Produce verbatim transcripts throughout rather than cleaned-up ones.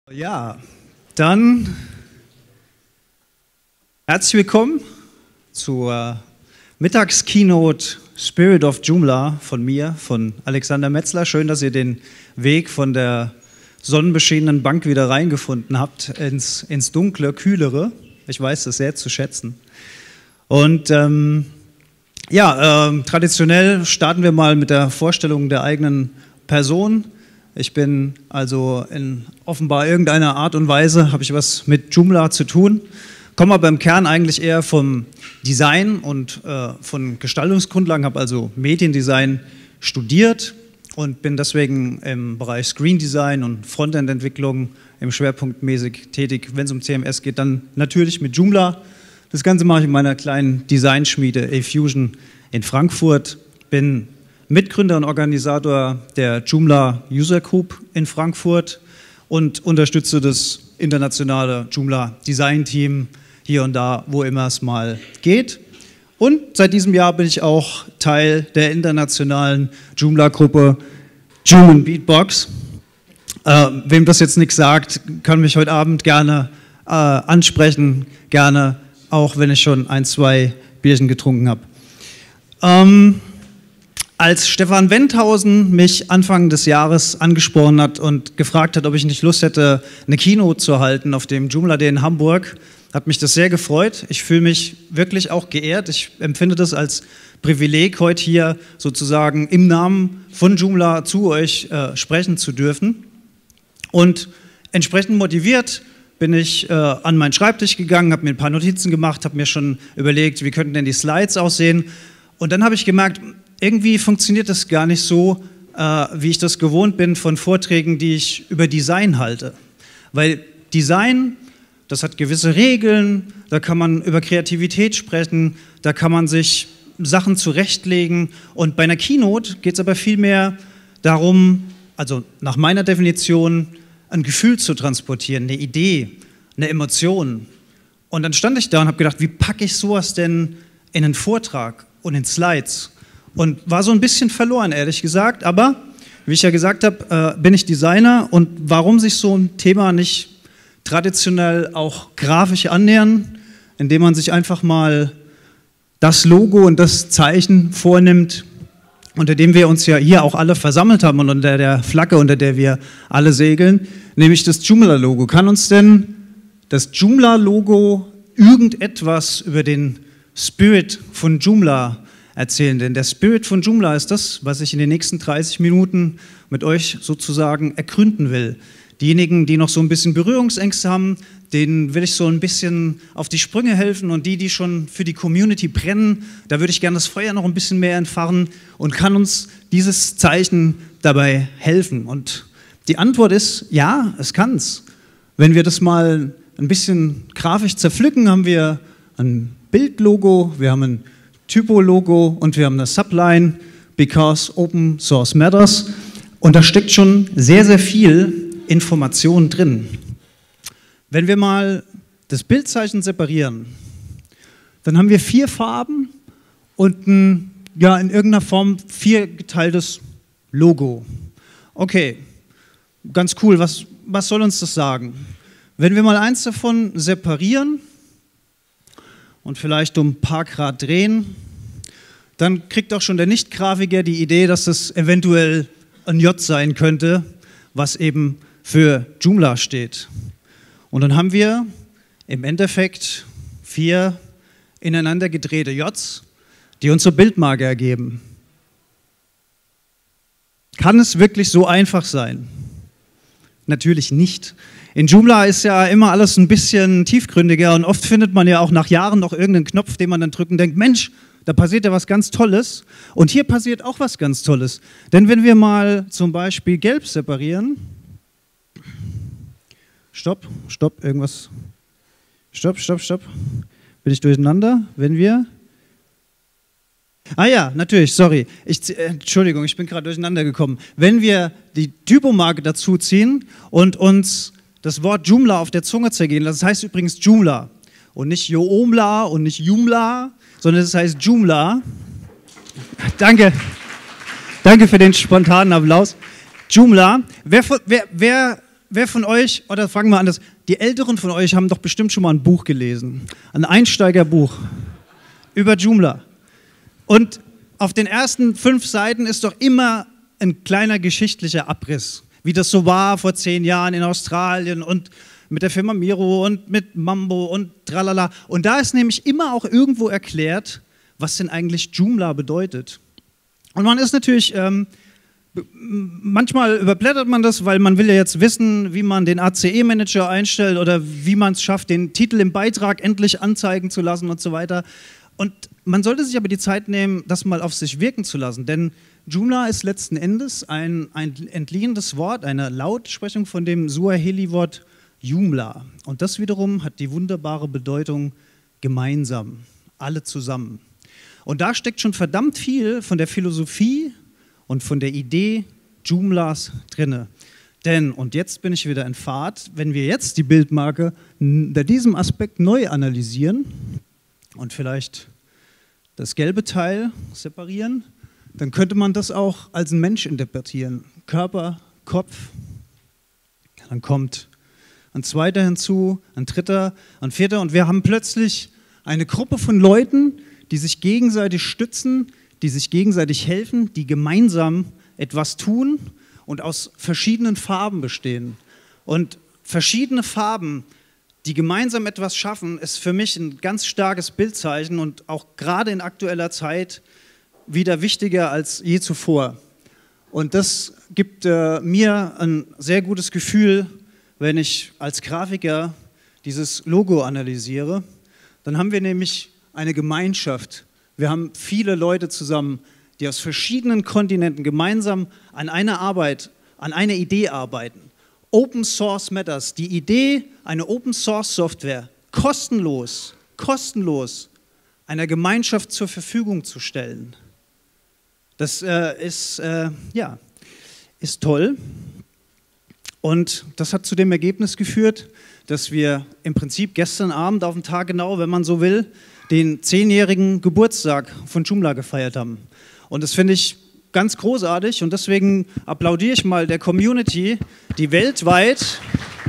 Ja, dann herzlich willkommen zur Mittagskeynote Spirit of Joomla von mir, von Alexander Metzler. Schön, dass ihr den Weg von der sonnenbeschienenen Bank wieder reingefunden habt ins, ins Dunkle, Kühlere. Ich weiß das sehr zu schätzen. Und ähm, ja, ähm, traditionell starten wir mal mit der Vorstellung der eigenen Person. Ich bin also in offenbar irgendeiner Art und Weise, habe ich was mit Joomla zu tun, komme aber im Kern eigentlich eher vom Design und äh, von Gestaltungsgrundlagen, habe also Mediendesign studiert und bin deswegen im Bereich Screen Design und Frontend-Entwicklung im Schwerpunkt mäßig tätig. Wenn es um C M S geht, dann natürlich mit Joomla. Das Ganze mache ich in meiner kleinen Designschmiede A-Fusion in Frankfurt, bin Mitgründer und Organisator der Joomla User Group in Frankfurt und unterstütze das internationale Joomla Design Team hier und da, wo immer es mal geht. Und seit diesem Jahr bin ich auch Teil der internationalen Joomla-Gruppe Human Beatbox. Äh, wem das jetzt nichts sagt, kann mich heute Abend gerne äh, ansprechen, gerne, auch wenn ich schon ein, zwei Bierchen getrunken habe. Ähm, Als Stefan Wendhausen mich Anfang des Jahres angesprochen hat und gefragt hat, ob ich nicht Lust hätte, eine Keynote zu halten auf dem Joomla Day in Hamburg, hat mich das sehr gefreut. Ich fühle mich wirklich auch geehrt. Ich empfinde das als Privileg, heute hier sozusagen im Namen von Joomla zu euch äh, sprechen zu dürfen. Und entsprechend motiviert bin ich äh, an meinen Schreibtisch gegangen, habe mir ein paar Notizen gemacht, habe mir schon überlegt, wie könnten denn die Slides aussehen. Und dann habe ich gemerkt, irgendwie funktioniert das gar nicht so, äh, wie ich das gewohnt bin von Vorträgen, die ich über Design halte. Weil Design, das hat gewisse Regeln, da kann man über Kreativität sprechen, da kann man sich Sachen zurechtlegen. Und bei einer Keynote geht es aber vielmehr darum, also nach meiner Definition, ein Gefühl zu transportieren, eine Idee, eine Emotion. Und dann stand ich da und habe gedacht, wie packe ich sowas denn in einen Vortrag und in Slides? Und war so ein bisschen verloren, ehrlich gesagt. Aber, wie ich ja gesagt habe, äh, bin ich Designer. Und warum sich so ein Thema nicht traditionell auch grafisch annähern, indem man sich einfach mal das Logo und das Zeichen vornimmt, unter dem wir uns ja hier auch alle versammelt haben und unter der Flagge, unter der wir alle segeln, nämlich das Joomla-Logo. Kann uns denn das Joomla-Logo irgendetwas über den Spirit von Joomla erzählen? Denn der Spirit von Joomla ist das, was ich in den nächsten dreißig Minuten mit euch sozusagen ergründen will. Diejenigen, die noch so ein bisschen Berührungsängste haben, denen will ich so ein bisschen auf die Sprünge helfen, und die, die schon für die Community brennen, da würde ich gerne das Feuer noch ein bisschen mehr entfachen und kann uns dieses Zeichen dabei helfen. Und die Antwort ist, ja, es kann's. Wenn wir das mal ein bisschen grafisch zerpflücken, haben wir ein Bildlogo, wir haben ein Typo-Logo und wir haben eine Subline, because Open Source Matters. Und da steckt schon sehr, sehr viel Information drin. Wenn wir mal das Bildzeichen separieren, dann haben wir vier Farben und ein, ja, in irgendeiner Form viergeteiltes Logo. Okay, ganz cool, was, was soll uns das sagen? Wenn wir mal eins davon separieren und vielleicht um ein paar Grad drehen, dann kriegt auch schon der Nicht-Grafiker die Idee, dass das eventuell ein J sein könnte, was eben für Joomla steht. Und dann haben wir im Endeffekt vier ineinander gedrehte Js, die unsere Bildmarke ergeben. Kann es wirklich so einfach sein? Natürlich nicht. In Joomla ist ja immer alles ein bisschen tiefgründiger und oft findet man ja auch nach Jahren noch irgendeinen Knopf, den man dann drückt und denkt, Mensch, da passiert ja was ganz Tolles. Und hier passiert auch was ganz Tolles. Denn wenn wir mal zum Beispiel gelb separieren, stopp, stopp, irgendwas, stopp, stopp, stopp, bin ich durcheinander, wenn wir, ah ja, natürlich, sorry, ich, äh, Entschuldigung, ich bin gerade durcheinander gekommen. Wenn wir die Typomarke dazu ziehen und uns das Wort Joomla auf der Zunge zergehen lassen, das heißt übrigens Joomla und nicht Joomla und nicht Joomla, sondern es heißt Joomla. Danke, danke für den spontanen Applaus. Joomla, wer, wer, wer wer von euch, oder fragen wir anders, die Älteren von euch haben doch bestimmt schon mal ein Buch gelesen, ein Einsteigerbuch über Joomla. Und auf den ersten fünf Seiten ist doch immer ein kleiner geschichtlicher Abriss, wie das so war vor zehn Jahren in Australien und mit der Firma Miro und mit Mambo und tralala. Und da ist nämlich immer auch irgendwo erklärt, was denn eigentlich Joomla bedeutet. Und man ist natürlich, ähm, manchmal überblättert man das, weil man will ja jetzt wissen, wie man den A C E-Manager einstellt oder wie man es schafft, den Titel im Beitrag endlich anzeigen zu lassen und so weiter. Und man sollte sich aber die Zeit nehmen, das mal auf sich wirken zu lassen, denn Joomla ist letzten Endes ein, ein entliehenes Wort, eine Lautsprechung von dem Suaheli-Wort Joomla. Und das wiederum hat die wunderbare Bedeutung gemeinsam, alle zusammen. Und da steckt schon verdammt viel von der Philosophie und von der Idee Joomlas drinne. Denn, und jetzt bin ich wieder in Fahrt, wenn wir jetzt die Bildmarke unter diesem Aspekt neu analysieren und vielleicht das gelbe Teil separieren, dann könnte man das auch als ein Mensch interpretieren. Körper, Kopf, dann kommt ein zweiter hinzu, ein dritter, ein vierter und wir haben plötzlich eine Gruppe von Leuten, die sich gegenseitig stützen, die sich gegenseitig helfen, die gemeinsam etwas tun und aus verschiedenen Farben bestehen. Und verschiedene Farben, die gemeinsam etwas schaffen, ist für mich ein ganz starkes Bildzeichen und auch gerade in aktueller Zeit wieder wichtiger als je zuvor. Und das gibt äh, mir ein sehr gutes Gefühl, wenn ich als Grafiker dieses Logo analysiere. Dann haben wir nämlich eine Gemeinschaft. Wir haben viele Leute zusammen, die aus verschiedenen Kontinenten gemeinsam an einer Arbeit, an einer Idee arbeiten. Open Source Matters, die Idee, eine Open Source Software kostenlos, kostenlos einer Gemeinschaft zur Verfügung zu stellen. Das äh, ist, äh, ja, ist toll. Und das hat zu dem Ergebnis geführt, dass wir im Prinzip gestern Abend auf den Tag genau, wenn man so will, den zehnjährigen Geburtstag von Joomla gefeiert haben. Und das finde ich ganz großartig und deswegen applaudiere ich mal der Community, die weltweit,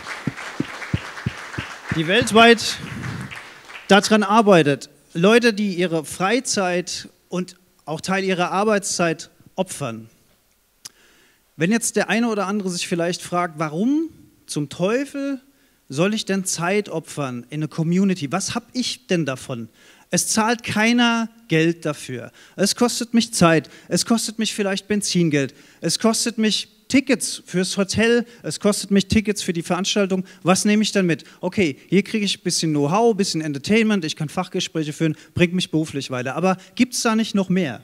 die weltweit daran arbeitet. Leute, die ihre Freizeit und auch Teil ihrer Arbeitszeit opfern. Wenn jetzt der eine oder andere sich vielleicht fragt, warum zum Teufel soll ich denn Zeit opfern in eine Community? Was habe ich denn davon? Es zahlt keiner Geld dafür. Es kostet mich Zeit, es kostet mich vielleicht Benzingeld, es kostet mich Tickets fürs Hotel, es kostet mich Tickets für die Veranstaltung. Was nehme ich dann mit? Okay, hier kriege ich ein bisschen Know-how, ein bisschen Entertainment, ich kann Fachgespräche führen, bringt mich beruflich weiter. Aber gibt es da nicht noch mehr?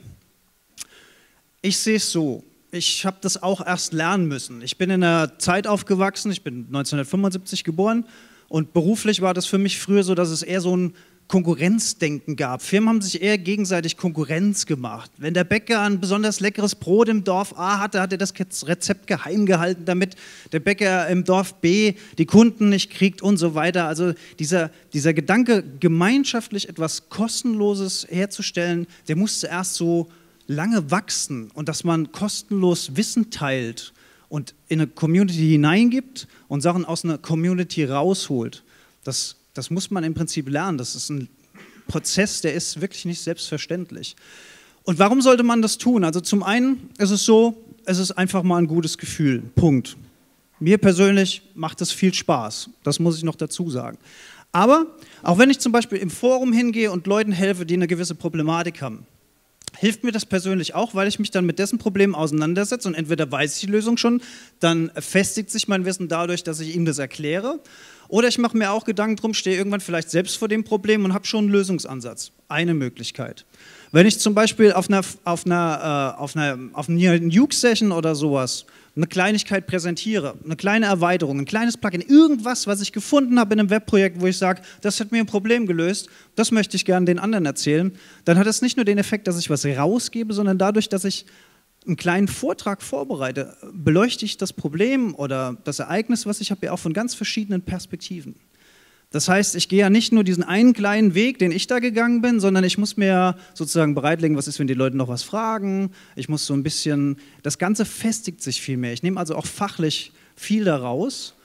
Ich sehe es so. Ich habe das auch erst lernen müssen. Ich bin in einer Zeit aufgewachsen, ich bin neunzehnhundertfünfundsiebzig geboren und beruflich war das für mich früher so, dass es eher so ein Konkurrenzdenken gab. Firmen haben sich eher gegenseitig Konkurrenz gemacht. Wenn der Bäcker ein besonders leckeres Brot im Dorf A hatte, hat er das Rezept geheim gehalten, damit der Bäcker im Dorf B die Kunden nicht kriegt und so weiter. Also dieser, dieser Gedanke, gemeinschaftlich etwas Kostenloses herzustellen, der musste erst so lange wachsen und dass man kostenlos Wissen teilt und in eine Community hineingibt und Sachen aus einer Community rausholt. Das, das muss man im Prinzip lernen. Das ist ein Prozess, der ist wirklich nicht selbstverständlich. Und warum sollte man das tun? Also zum einen ist es so, es ist einfach mal ein gutes Gefühl. Punkt. Mir persönlich macht es viel Spaß. Das muss ich noch dazu sagen. Aber auch wenn ich zum Beispiel im Forum hingehe und Leuten helfe, die eine gewisse Problematik haben, hilft mir das persönlich auch, weil ich mich dann mit dessen Problem auseinandersetze und entweder weiß ich die Lösung schon, dann festigt sich mein Wissen dadurch, dass ich ihm das erkläre, oder ich mache mir auch Gedanken drum, stehe irgendwann vielleicht selbst vor dem Problem und habe schon einen Lösungsansatz. Eine Möglichkeit. Wenn ich zum Beispiel auf einer, auf einer, äh, auf einer, auf einer Nuke-Session oder sowas eine Kleinigkeit präsentiere, eine kleine Erweiterung, ein kleines Plugin, irgendwas, was ich gefunden habe in einem Webprojekt, wo ich sage, das hat mir ein Problem gelöst, das möchte ich gerne den anderen erzählen, dann hat es nicht nur den Effekt, dass ich was rausgebe, sondern dadurch, dass ich einen kleinen Vortrag vorbereite, beleuchte ich das Problem oder das Ereignis, was ich habe, ja auch von ganz verschiedenen Perspektiven. Das heißt, ich gehe ja nicht nur diesen einen kleinen Weg, den ich da gegangen bin, sondern ich muss mir sozusagen bereitlegen, was ist, wenn die Leute noch was fragen. Ich muss so ein bisschen, das Ganze festigt sich viel mehr. Ich nehme also auch fachlich viel daraus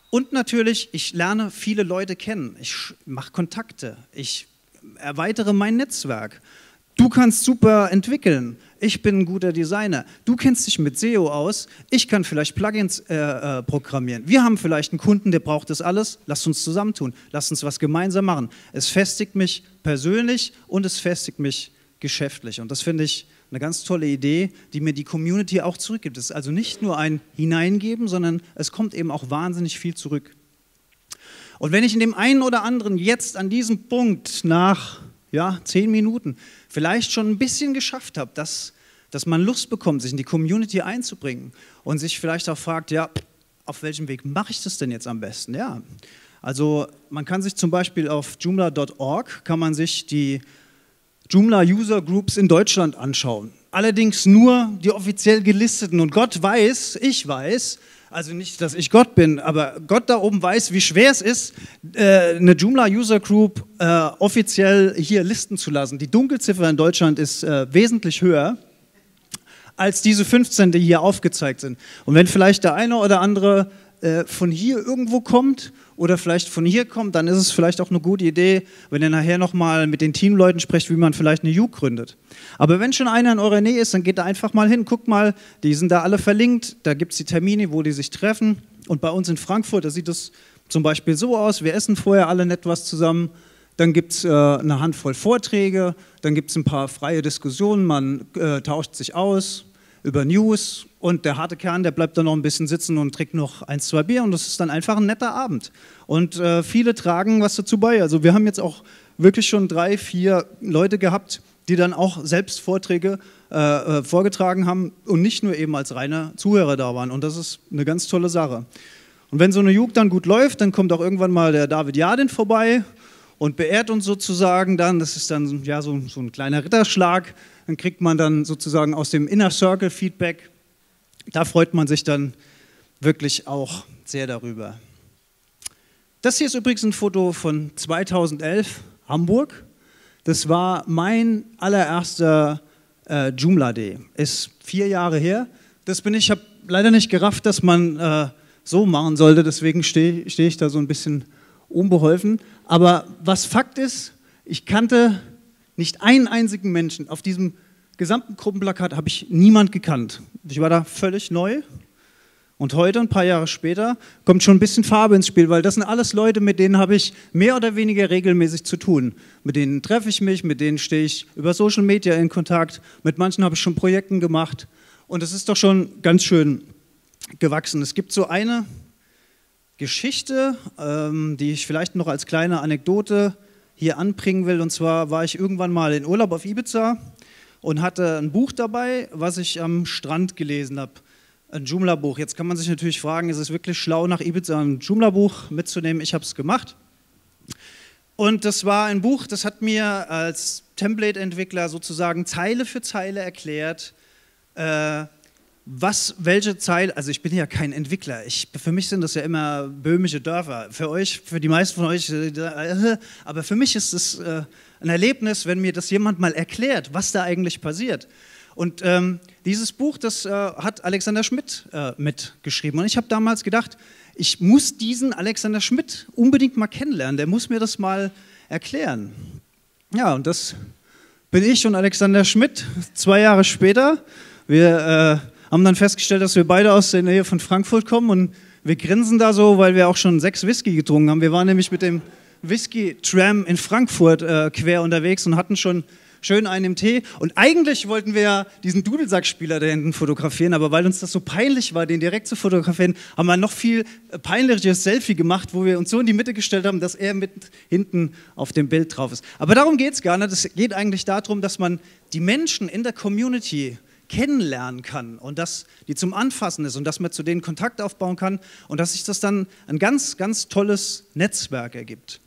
Und natürlich, ich lerne viele Leute kennen, ich mache Kontakte, ich erweitere mein Netzwerk. Du kannst super entwickeln, ich bin ein guter Designer, du kennst dich mit S E O aus, ich kann vielleicht Plugins äh, äh, programmieren. Wir haben vielleicht einen Kunden, der braucht das alles, lasst uns zusammentun, lasst uns was gemeinsam machen. Es festigt mich persönlich und es festigt mich geschäftlich und das finde ich eine ganz tolle Idee, die mir die Community auch zurückgibt. Es ist also nicht nur ein Hineingeben, sondern es kommt eben auch wahnsinnig viel zurück. Und wenn ich in dem einen oder anderen jetzt an diesem Punkt nach ja, zehn Minuten vielleicht schon ein bisschen geschafft habe, dass, dass man Lust bekommt, sich in die Community einzubringen und sich vielleicht auch fragt, ja, auf welchem Weg mache ich das denn jetzt am besten? Ja, also man kann sich zum Beispiel auf joomla punkt org kann man sich die Joomla User Groups in Deutschland anschauen. Allerdings nur die offiziell gelisteten und Gott weiß, ich weiß, also nicht, dass ich Gott bin, aber Gott da oben weiß, wie schwer es ist, eine Joomla User Group äh, offiziell hier listen zu lassen. Die Dunkelziffer in Deutschland ist äh, wesentlich höher als diese fünfzehn, die hier aufgezeigt sind. Und wenn vielleicht der eine oder andere äh, von hier irgendwo kommt oder vielleicht von hier kommt, dann ist es vielleicht auch eine gute Idee, wenn ihr nachher nochmal mit den Teamleuten sprecht, wie man vielleicht eine U gründet. Aber wenn schon einer in eurer Nähe ist, dann geht da einfach mal hin, guckt mal, die sind da alle verlinkt, da gibt es die Termine, wo die sich treffen. Und bei uns in Frankfurt, da sieht es zum Beispiel so aus, wir essen vorher alle nett was zusammen, dann gibt es äh, eine Handvoll Vorträge, dann gibt es ein paar freie Diskussionen, man äh, tauscht sich aus über News und der harte Kern, der bleibt dann noch ein bisschen sitzen und trinkt noch ein, zwei Bier und das ist dann einfach ein netter Abend. Und äh, viele tragen was dazu bei. Also wir haben jetzt auch wirklich schon drei, vier Leute gehabt, die dann auch selbst Vorträge äh, vorgetragen haben und nicht nur eben als reine Zuhörer da waren. Und das ist eine ganz tolle Sache. Und wenn so eine Jugend dann gut läuft, dann kommt auch irgendwann mal der David Jardin vorbei und beehrt uns sozusagen dann. Das ist dann ja, so, so ein kleiner Ritterschlag. Dann kriegt man dann sozusagen aus dem Inner Circle Feedback. Da freut man sich dann wirklich auch sehr darüber. Das hier ist übrigens ein Foto von zweitausendelf, Hamburg. Das war mein allererster äh, Joomla Day. Ist vier Jahre her. Das bin ich. Ich habe leider nicht gerafft, dass man äh, so machen sollte. Deswegen stehe steh ich da so ein bisschen unbeholfen. Aber was Fakt ist, ich kannte nicht einen einzigen Menschen. Auf diesem gesamten Gruppenplakat habe ich niemand gekannt. Ich war da völlig neu. Und heute, ein paar Jahre später, kommt schon ein bisschen Farbe ins Spiel, weil das sind alles Leute, mit denen habe ich mehr oder weniger regelmäßig zu tun. Mit denen treffe ich mich, mit denen stehe ich über Social Media in Kontakt, mit manchen habe ich schon Projekte gemacht und es ist doch schon ganz schön gewachsen. Es gibt so eine Geschichte, ähm, die ich vielleicht noch als kleine Anekdote hier anbringen will, und zwar war ich irgendwann mal in Urlaub auf Ibiza und hatte ein Buch dabei, was ich am Strand gelesen habe. Ein Joomla-Buch. Jetzt kann man sich natürlich fragen, ist es wirklich schlau, nach Ibiza ein Joomla-Buch mitzunehmen? Ich habe es gemacht. Und das war ein Buch, das hat mir als Template-Entwickler sozusagen Zeile für Zeile erklärt, äh, was, welche Zeile, also ich bin ja kein Entwickler, ich, für mich sind das ja immer böhmische Dörfer, für euch, für die meisten von euch, äh, aber für mich ist es äh, ein Erlebnis, wenn mir das jemand mal erklärt, was da eigentlich passiert. Und ähm, dieses Buch, das äh, hat Alexander Schmidt äh, mitgeschrieben. Und ich habe damals gedacht, ich muss diesen Alexander Schmidt unbedingt mal kennenlernen. Der muss mir das mal erklären. Ja, und das bin ich und Alexander Schmidt zwei Jahre später. Wir äh, haben dann festgestellt, dass wir beide aus der Nähe von Frankfurt kommen. Und wir grinsen da so, weil wir auch schon sechs Whisky getrunken haben. Wir waren nämlich mit dem Whisky-Tram in Frankfurt äh, quer unterwegs und hatten schon schön einen im Tee. Und eigentlich wollten wir ja diesen Dudelsackspieler da hinten fotografieren, aber weil uns das so peinlich war, den direkt zu fotografieren, haben wir ein noch viel peinlicheres Selfie gemacht, wo wir uns so in die Mitte gestellt haben, dass er mit hinten auf dem Bild drauf ist. Aber darum geht es gar nicht. Es geht eigentlich darum, dass man die Menschen in der Community kennenlernen kann und dass die zum Anfassen ist und dass man zu denen Kontakt aufbauen kann und dass sich das dann ein ganz, ganz tolles Netzwerk ergibt.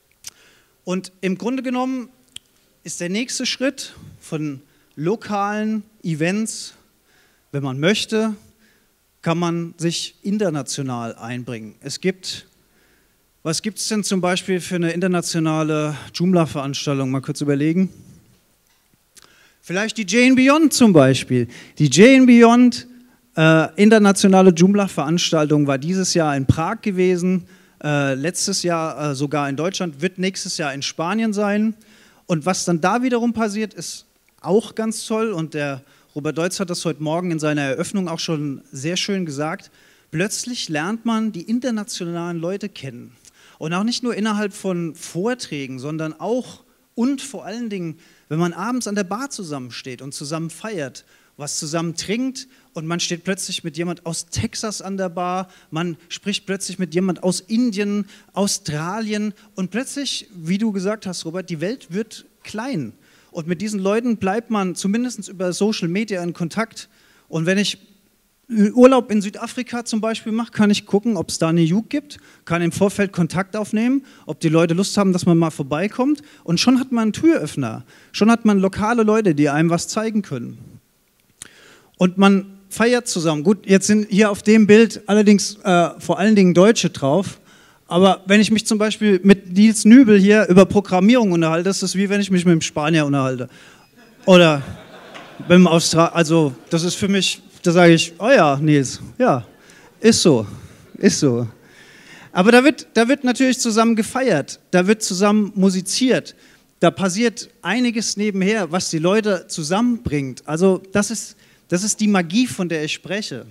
Und im Grunde genommen ist der nächste Schritt von lokalen Events, wenn man möchte, kann man sich international einbringen. Es gibt, was gibt es denn zum Beispiel für eine internationale Joomla-Veranstaltung? Mal kurz überlegen. Vielleicht die Jane Beyond zum Beispiel. Die Jane Beyond, äh, Äh, internationale Joomla-Veranstaltung war dieses Jahr in Prag gewesen, äh, letztes Jahr äh, sogar in Deutschland, wird nächstes Jahr in Spanien sein. Und was dann da wiederum passiert, ist auch ganz toll. Und der Robert Deutz hat das heute Morgen in seiner Eröffnung auch schon sehr schön gesagt. Plötzlich lernt man die internationalen Leute kennen. Und auch nicht nur innerhalb von Vorträgen, sondern auch und vor allen Dingen, wenn man abends an der Bar zusammensteht und zusammen feiert, was zusammen trinkt und man steht plötzlich mit jemand aus Texas an der Bar, man spricht plötzlich mit jemand aus Indien, Australien und plötzlich, wie du gesagt hast, Robert, die Welt wird klein. Und mit diesen Leuten bleibt man zumindest über Social Media in Kontakt. Und wenn ich Urlaub in Südafrika zum Beispiel mache, kann ich gucken, ob es da eine Juke gibt, kann im Vorfeld Kontakt aufnehmen, ob die Leute Lust haben, dass man mal vorbeikommt. Und schon hat man einen Türöffner, schon hat man lokale Leute, die einem was zeigen können. Und man feiert zusammen. Gut, jetzt sind hier auf dem Bild allerdings äh, vor allen Dingen Deutsche drauf. Aber wenn ich mich zum Beispiel mit Nils Nübel hier über Programmierung unterhalte, das ist wie wenn ich mich mit einem Spanier unterhalte. Oder mit einem Australier. Also das ist für mich, da sage ich, oh ja, Nils, ja, ist so, ist so. Aber da wird, da wird natürlich zusammen gefeiert, da wird zusammen musiziert. Da passiert einiges nebenher, was die Leute zusammenbringt. Also das ist, das ist die Magie, von der ich spreche.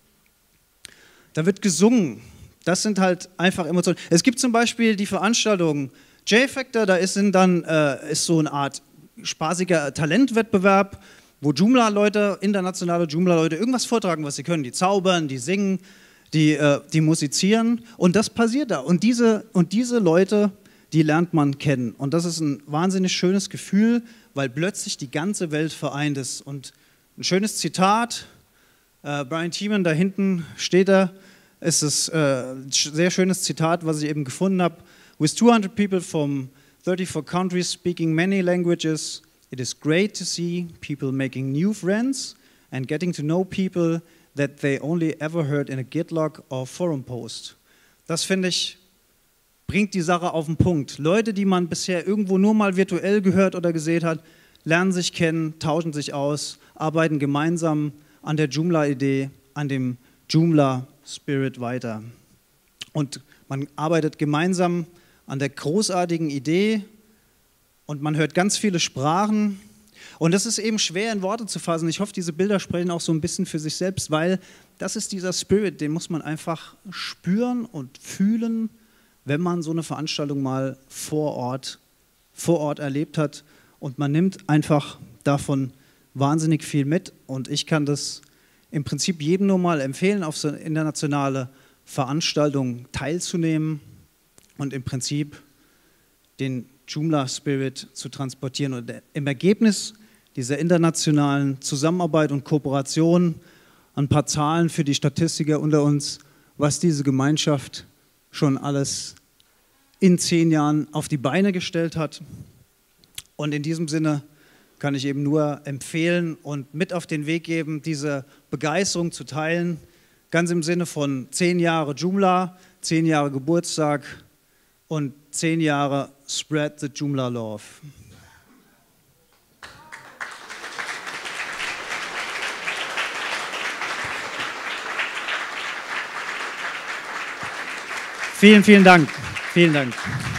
Da wird gesungen. Das sind halt einfach Emotionen. Es gibt zum Beispiel die Veranstaltung J-Factor, da ist, dann, äh, ist so eine Art spaßiger Talentwettbewerb, wo Joomla-Leute, internationale Joomla-Leute irgendwas vortragen, was sie können. Die zaubern, die singen, die, äh, die musizieren und das passiert da. Und diese, und diese Leute, die lernt man kennen. Und das ist ein wahnsinnig schönes Gefühl, weil plötzlich die ganze Welt vereint ist. Und ein schönes Zitat, äh, Brian Thiemann, da hinten steht er, ist es äh, ein sehr schönes Zitat, was ich eben gefunden habe. With two hundred people from thirty-four countries speaking many languages, it is great to see people making new friends and getting to know people that they only ever heard in a Gitlog or forum post. Das, finde ich, bringt die Sache auf den Punkt. Leute, die man bisher irgendwo nur mal virtuell gehört oder gesehen hat, lernen sich kennen, tauschen sich aus, arbeiten gemeinsam an der Joomla-Idee, an dem Joomla-Spirit weiter. Und man arbeitet gemeinsam an der großartigen Idee und man hört ganz viele Sprachen. Und das ist eben schwer in Worte zu fassen. Ich hoffe, diese Bilder sprechen auch so ein bisschen für sich selbst, weil das ist dieser Spirit, den muss man einfach spüren und fühlen, wenn man so eine Veranstaltung mal vor Ort, vor Ort erlebt hat. Und man nimmt einfach davon wahnsinnig viel mit. Und ich kann das im Prinzip jedem nur mal empfehlen, auf so eine internationale Veranstaltung teilzunehmen und im Prinzip den Joomla-Spirit zu transportieren. Und im Ergebnis dieser internationalen Zusammenarbeit und Kooperation ein paar Zahlen für die Statistiker unter uns, was diese Gemeinschaft schon alles in zehn Jahren auf die Beine gestellt hat. Und in diesem Sinne kann ich eben nur empfehlen und mit auf den Weg geben, diese Begeisterung zu teilen, ganz im Sinne von zehn Jahre Joomla, zehn Jahre Geburtstag und zehn Jahre Spread the Joomla Love. Vielen, vielen Dank. Vielen Dank.